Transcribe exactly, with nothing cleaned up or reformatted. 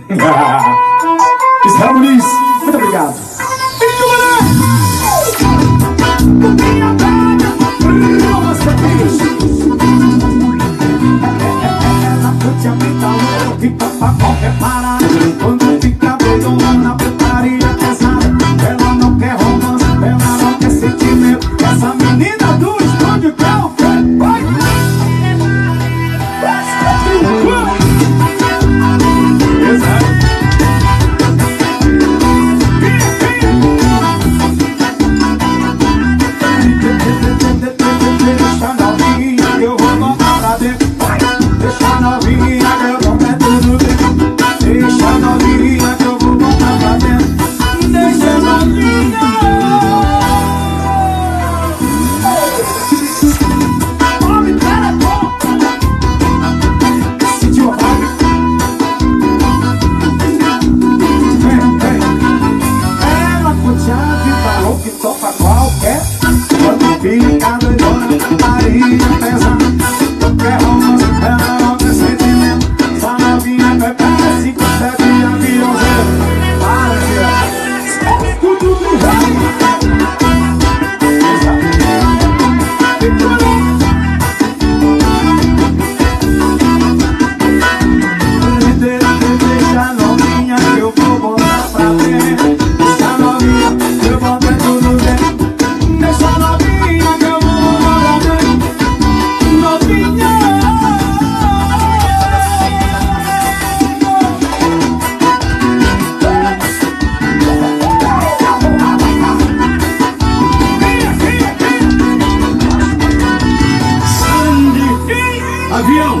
Israel Muniz, muito obrigado. Ela curte a vida louca, fica pra qualquer parada. Quando fica doidona na putaria pesada. Ela não quer romance, ela não quer sentimento. Essa menina do estúdio quer o quê? Vai! Deixa novinha que eu vou botar pra dentro. Deixa novinha que eu vou meter tudo dentro. Deixa novinha que eu vou botar pra dentro. Deixa novinha. Homem, pera, bom. Sentiu a vibe? Vem, vem. Ela curte a vida louca e topa qualquer. Quando fica doidona, putaria pesada. Quer romance, ela não quer sentimento. Essa novinha vai pegar cinco, sete aviãozeiro. Para, filha. Tudo do rei. Deixa novinha que eu vou botar pra dentro. Deixa novinha que eu vou ter tudo dentro. Deixa novinha que eu vou botar pra dentro. Novinha. Avião!